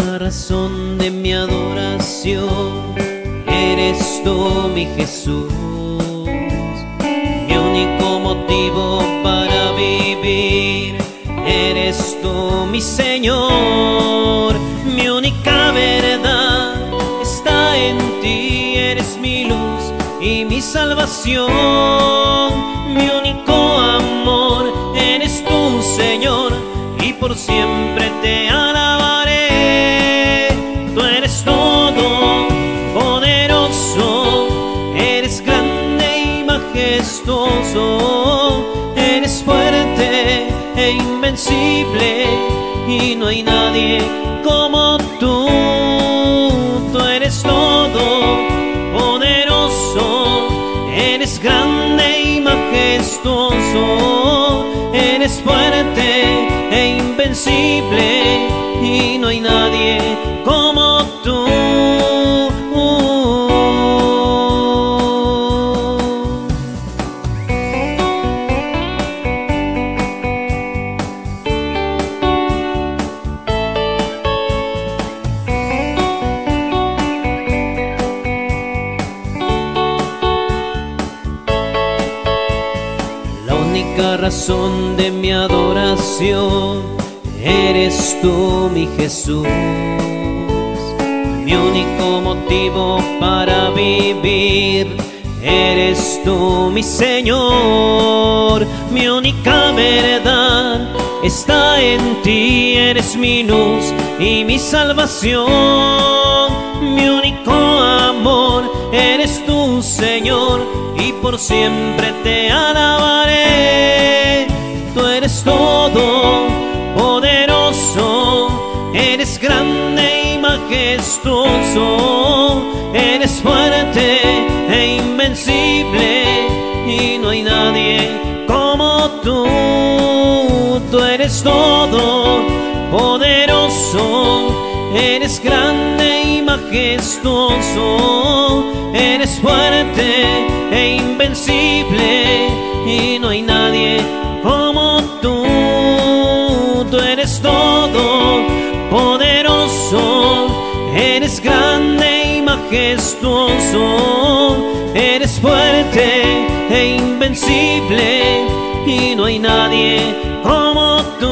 única razón de mi adoración eres tú, mi Jesús. Mi único motivo para vivir eres tú, mi Señor. Mi única verdad está en ti, eres mi luz y mi salvación. Mi único amor eres tú, Señor, y por siempre te alabaré. Tú eres todo poderoso, eres grande y majestuoso, eres fuerte e invencible y no hay nadie como tú. Tú eres todo poderoso, eres grande y majestuoso, eres fuerte e invencible y no hay nadie como tú. La única razón de mi adoración eres tú, mi Jesús. Mi único motivo para vivir eres tú, mi Señor. Mi única verdad está en ti, eres mi luz y mi salvación. Mi único amor eres tú, Señor, y por siempre te alabaré. Tú eres todo poderoso, eres grande y majestuoso, eres fuerte e invencible y no hay nadie como tú. Tú eres todo poderoso, eres grande y majestuoso, eres fuerte e invencible y no hay nadie como tú. Tú eres todo poderoso, eres grande y majestuoso, eres fuerte e invencible y no hay nadie como tú.